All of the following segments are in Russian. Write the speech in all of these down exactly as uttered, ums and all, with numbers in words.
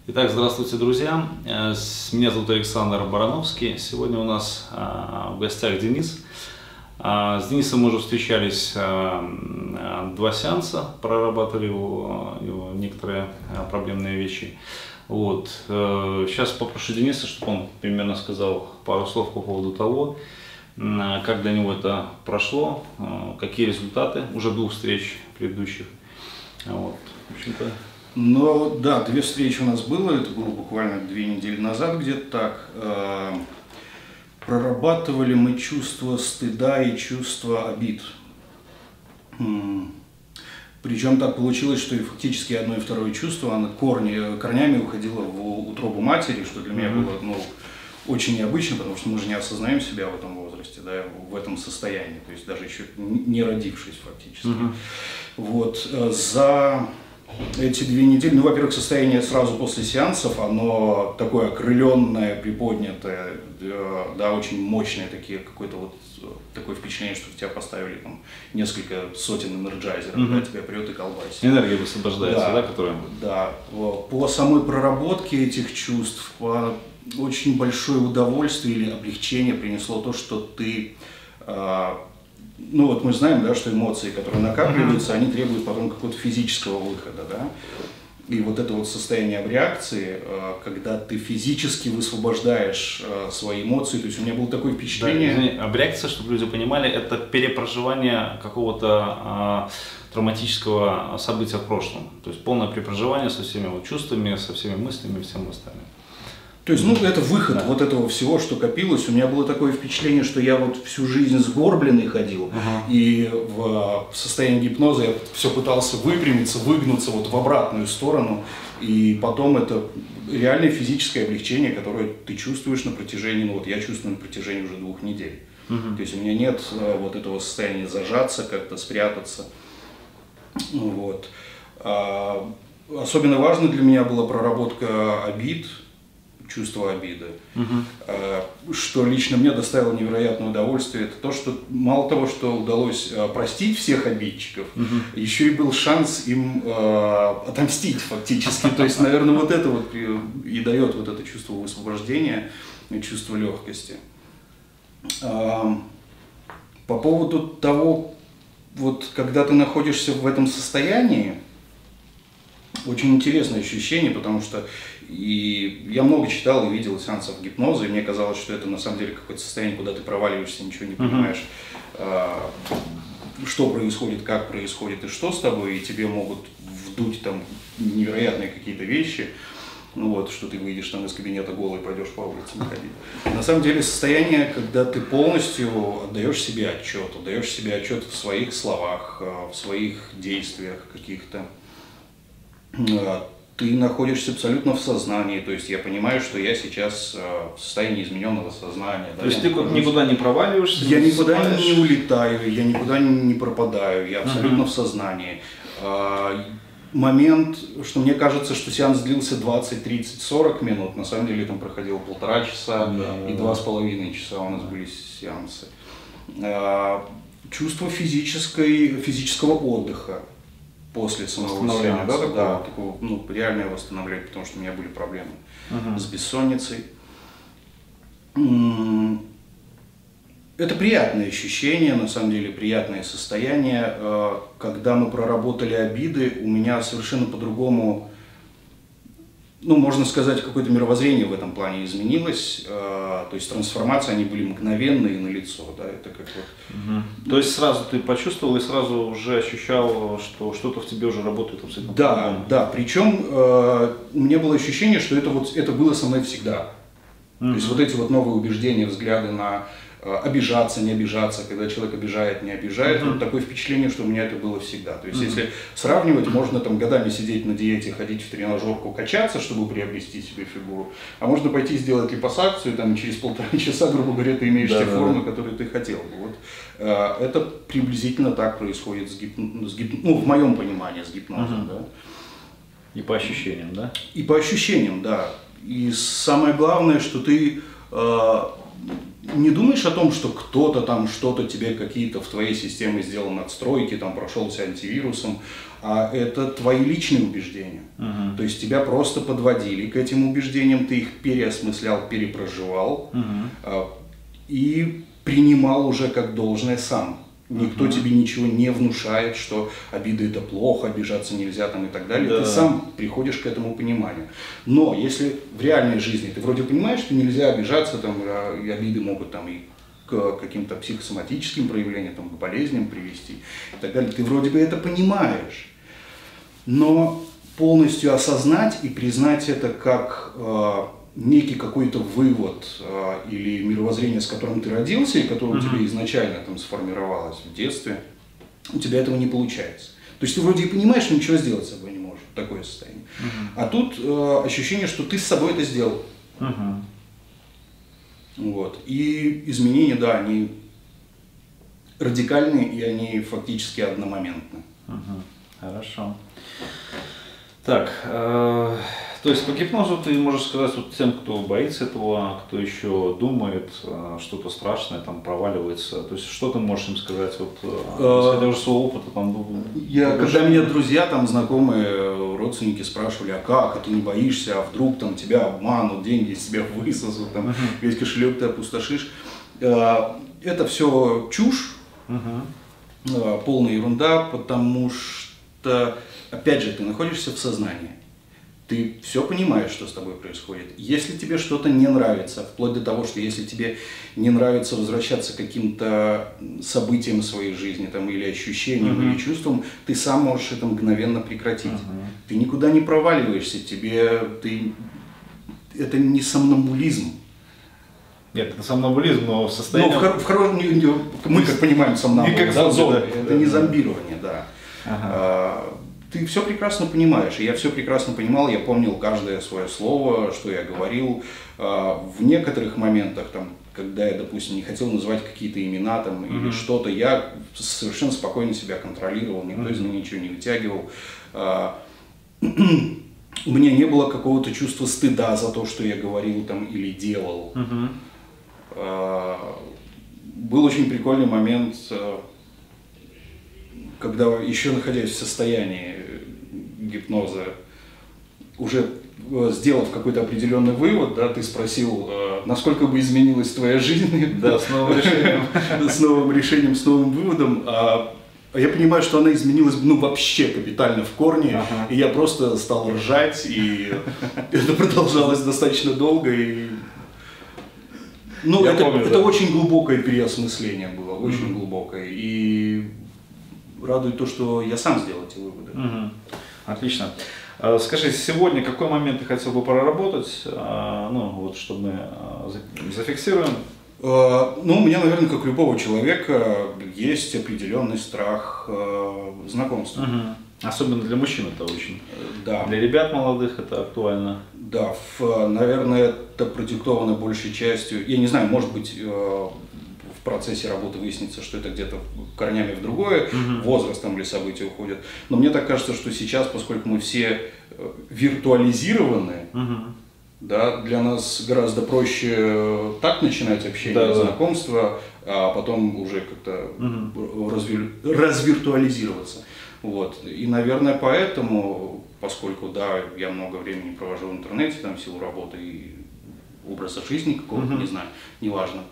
Итак, здравствуйте, друзья. Меня зовут Александр Барановский. Сегодня у нас в гостях Денис. С Денисом мы уже встречались два сеанса, прорабатывали его, его некоторые проблемные вещи. Вот. Сейчас попрошу Дениса, чтобы он примерно сказал пару слов по поводу того, как для него это прошло, какие результаты уже двух встреч предыдущих. Вот. В общем-то. Ну да, две встречи у нас было, это было буквально две недели назад, где-то так. Прорабатывали мы чувство стыда и чувство обид. Причем так получилось, что и фактически одно и второе чувство, оно корни, корнями уходило в утробу матери, что для меня mm-hmm. было ну, очень необычно, потому что мы же не осознаем себя в этом возрасте, да, в этом состоянии, то есть даже еще не родившись фактически. Mm-hmm. Вот, за эти две недели, ну, во-первых, состояние сразу после сеансов, оно такое окрыленное, приподнятое, да, очень мощное, такие, какое-то вот такое впечатление, что в тебя поставили там несколько сотен энерджайзеров, mm-hmm. да, тебя прет и колбасит. Энергия высвобождается, да, да, которая? Да, по самой проработке этих чувств очень большое удовольствие или облегчение принесло то, что ты... Ну вот мы знаем, да, что эмоции, которые накапливаются, они требуют потом какого-то физического выхода, да. И вот это вот состояние абреакции, когда ты физически высвобождаешь свои эмоции, то есть у меня было такое впечатление... Да, извини, абреакция, чтобы люди понимали, это перепроживание какого-то э, травматического события в прошлом. То есть полное перепроживание со всеми вот чувствами, со всеми мыслями и всем остальным. То есть, ну, это выход да. вот этого всего, что копилось. У меня было такое впечатление, что я вот всю жизнь сгорбленный ходил, uh-huh. и в состоянии гипноза я все пытался выпрямиться, выгнуться вот в обратную сторону, и потом это реальное физическое облегчение, которое ты чувствуешь на протяжении, ну вот я чувствую на протяжении уже двух недель. Uh-huh. То есть у меня нет вот этого состояния зажаться, как-то спрятаться. Вот. А, особенно важно для меня была проработка обид, чувство обиды, угу. что лично мне доставило невероятное удовольствие, это то, что мало того, что удалось простить всех обидчиков, угу. еще и был шанс им э, отомстить фактически, то есть, наверное, вот это вот и дает вот это чувство высвобождения, чувство легкости. По поводу того, вот когда ты находишься в этом состоянии, очень интересное ощущение, потому что и я много читал и видел сеансов гипноза, и мне казалось, что это на самом деле какое-то состояние, куда ты проваливаешься, ничего не понимаешь, uh-huh. что происходит, как происходит и что с тобой, и тебе могут вдуть там невероятные какие-то вещи, ну вот, что ты выйдешь там из кабинета голый, пойдешь по улице ходить. На самом деле состояние, когда ты полностью отдаешь себе отчет, отдаешь себе отчет в своих словах, в своих действиях каких-то. Ты находишься абсолютно в сознании, то есть я понимаю, что я сейчас в состоянии измененного сознания. То да, есть ты нахожусь... никуда не проваливаешься? Я не никуда спаешь. не улетаю, я никуда не пропадаю, я абсолютно uh-huh. в сознании. Момент, что мне кажется, что сеанс длился двадцать, тридцать, сорок минут, на самом деле там проходило полтора часа да, и два с половиной часа у нас были сеансы. Чувство физической, физического отдыха. После самого сеанса, да, такого? Да, такого, ну, реальное восстановление, потому что у меня были проблемы uh-huh. с бессонницей. Это приятное ощущение, на самом деле приятное состояние. Когда мы проработали обиды, у меня совершенно по-другому, ну, можно сказать, какое-то мировоззрение в этом плане изменилось. То есть трансформации, они были мгновенные налицо, да, это как вот... Угу. То есть сразу ты почувствовал и сразу уже ощущал, что что-то в тебе уже работает абсолютно да, по-другому. Да, причем э, у меня было ощущение, что это вот это было со мной всегда. Угу. То есть вот эти вот новые убеждения, взгляды на э, обижаться, не обижаться, когда человек обижает, не обижает, угу. вот такое впечатление, что у меня это было всегда. То есть угу. если сравнивать, можно там годами сидеть на диете, ходить в тренажерку, качаться, чтобы приобрести себе фигуру, а можно пойти сделать липосакцию, там через полтора часа, грубо говоря, ты имеешь да, те да, формы, да. которые ты хотел. Вот. Э, это приблизительно так происходит с гип... с гип... ну, в моем понимании с гипнозом. Угу. Да? И по ощущениям, да? И по ощущениям, да. И самое главное, что ты э, не думаешь о том, что кто-то там что-то тебе, какие-то в твоей системе сделал надстройки, там прошелся антивирусом, а это твои личные убеждения. Uh-huh. То есть тебя просто подводили к этим убеждениям, ты их переосмыслял, перепроживал uh-huh. и принимал уже как должное сам. Никто uh-huh. тебе ничего не внушает, что обида это плохо, обижаться нельзя там, и так далее. Да. Ты сам приходишь к этому пониманию. Но если в реальной жизни ты вроде понимаешь, что нельзя обижаться, там, и обиды могут там, и к каким-то психосоматическим проявлениям, там, к болезням привести и так далее, ты вроде бы это понимаешь. Но полностью осознать и признать это как э, некий какой-то вывод э, или мировоззрение, с которым ты родился и которое uh-huh. у тебя изначально там сформировалось в детстве, у тебя этого не получается. То есть ты вроде и понимаешь, но ничего сделать с собой не можешь. Такое состояние. Uh-huh. А тут э, ощущение, что ты с собой это сделал. Uh-huh. Вот. И изменения, да, они радикальные и они фактически одномоментны. Uh-huh. Хорошо. Так, э, то есть по гипнозу ты можешь сказать вот тем, кто боится этого, кто еще думает, э, что-то страшное, там проваливается, то есть что ты можешь им сказать, вот, э, исходя уже своего опыта? Там, я, когда меня друзья, там, знакомые, родственники спрашивали, а как, а ты не боишься, а вдруг там тебя обманут, деньги из тебя высосут, там, uh-huh. весь кошелек ты опустошишь. Э, это все чушь, uh-huh. э, полная ерунда, потому что что, опять же, ты находишься в сознании, ты все понимаешь, что с тобой происходит. Если тебе что-то не нравится, вплоть до того, что если тебе не нравится возвращаться к каким-то событиям своей жизни, там, или ощущениям, uh-huh. или чувствам, ты сам можешь это мгновенно прекратить. Uh-huh. Ты никуда не проваливаешься, тебе, ты, это не сомнамбулизм. Нет, это сомнамбулизм, но в состоянии... Ну, в, в хорошем, мы как понимаем сомнамбул, да, да, зомби, да, это да, не зомбирование, да. Ага. Ты все прекрасно понимаешь, и я все прекрасно понимал, я помнил каждое свое слово, что я говорил. В некоторых моментах, там, когда я, допустим, не хотел называть какие-то имена там, mm-hmm. или что-то, я совершенно спокойно себя контролировал, никто mm-hmm. из меня ничего не вытягивал. У меня не было какого-то чувства стыда за то, что я говорил там, или делал. Mm-hmm. Был очень прикольный момент, когда, еще находясь в состоянии гипноза, уже сделав какой-то определенный вывод, да, ты спросил, насколько бы изменилась твоя жизнь, да, с новым решением, с новым решением, с новым выводом. А я понимаю, что она изменилась, ну, вообще капитально в корне, ага. и я просто стал ржать, и это продолжалось достаточно долго. И... Ну, это, помню, это да. очень глубокое переосмысление было, очень mm-hmm. глубокое. И радует то, что я сам сделал эти выводы. Угу. Отлично. Скажи, сегодня какой момент ты хотел бы проработать, ну, вот, чтобы мы зафиксируем? Ну, у меня, наверное, как у любого человека, есть определенный страх знакомства. Угу. Особенно для мужчин это очень. Да. Для ребят молодых это актуально. Да, в, наверное, это продиктовано большей частью, я не знаю, может быть, в процессе работы выяснится, что это где-то корнями в другое, uh-huh. возрастом или события уходят. Но мне так кажется, что сейчас, поскольку мы все виртуализированы, uh-huh. да, для нас гораздо проще так начинать общение, да, знакомство, а потом уже как-то uh-huh. развир... развиртуализироваться. Вот. И, наверное, поэтому, поскольку, да, я много времени провожу в интернете, там, в силу работы и образа жизни какого-то, uh-huh. не знаю, неважно,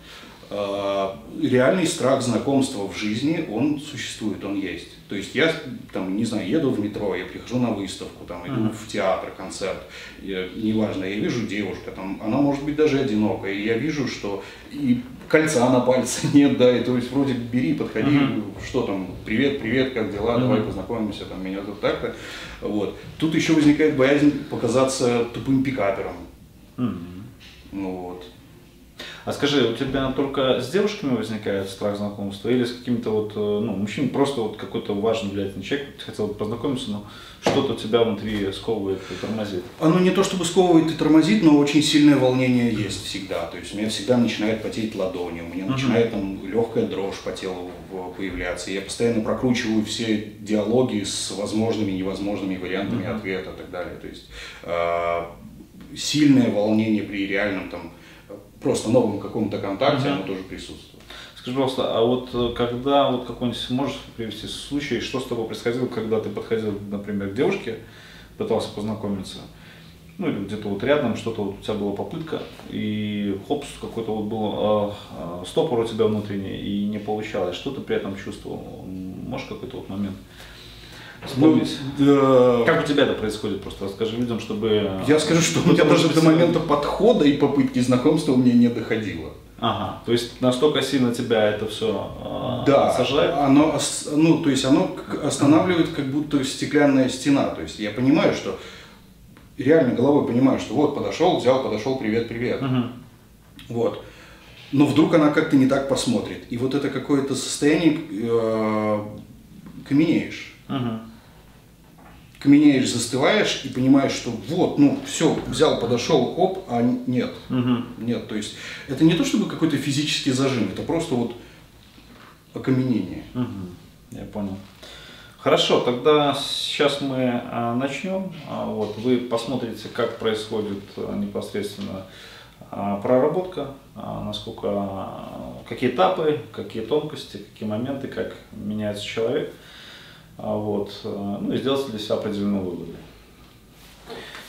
реальный страх знакомства в жизни, он существует, он есть. То есть я, там, не знаю, еду в метро, я прихожу на выставку, там, иду uh-huh. в театр, концерт, я, неважно, я вижу девушку, там, она может быть даже одинокая, и я вижу, что и кольца на пальце нет, да, и то есть вроде бери, подходи, uh-huh. что там, привет, привет, как дела, uh-huh. давай познакомимся, там, меня тут так-то. Вот. Тут еще возникает боязнь показаться тупым пикапером. Uh-huh. Ну вот. А скажи, у тебя только с девушками возникает страх знакомства или с каким-то вот, ну, мужчиной, просто вот какой-то важный, влиятельный человек, ты хотел бы познакомиться, но что-то тебя внутри сковывает и тормозит? Оно не то чтобы сковывает и тормозит, но очень сильное волнение есть всегда. То есть у меня всегда начинает потеть ладони, у меня uh-huh. начинает там легкая дрожь по телу появляться. Я постоянно прокручиваю все диалоги с возможными и невозможными вариантами uh-huh. ответа и так далее. То есть э, сильное волнение при реальном там просто новом каком-то контакте Uh-huh. оно тоже присутствует. Скажи, пожалуйста, а вот когда вот какой-нибудь можешь привести случай, что с тобой происходило, когда ты подходил, например, к девушке, пытался познакомиться, ну или где-то вот рядом, что-то вот у тебя была попытка, и хопс, какой-то вот был э, э, стопор у тебя внутренний, и не получалось. Что ты при этом чувствовал? Можешь какой-то вот момент вспомнить? Ну, да. Как у тебя это происходит? Просто расскажи людям, чтобы... Я скажу, что у меня даже до момента подхода и попытки знакомства у меня не доходило. Ага, то есть настолько сильно тебя это все э, да, сажает? Оно, ну, то есть оно останавливает как будто стеклянная стена. То есть я понимаю, что реально головой понимаю, что вот подошел, взял, подошел, привет, привет. Угу. Вот. Но вдруг она как-то не так посмотрит. И вот это какое-то состояние э, каменеешь. Угу. Каменеешь, застываешь и понимаешь, что вот, ну, все, взял, подошел, оп, а нет. Угу. Нет, то есть это не то чтобы какой-то физический зажим, это просто вот окаменение. Угу. Я понял. Хорошо, тогда сейчас мы а, начнем. А, вот, вы посмотрите, как происходит а, непосредственно а, проработка, а, насколько, а, какие этапы, какие тонкости, какие моменты, как меняется человек. А, вот, а, ну и сделайте для себя определенные выводы.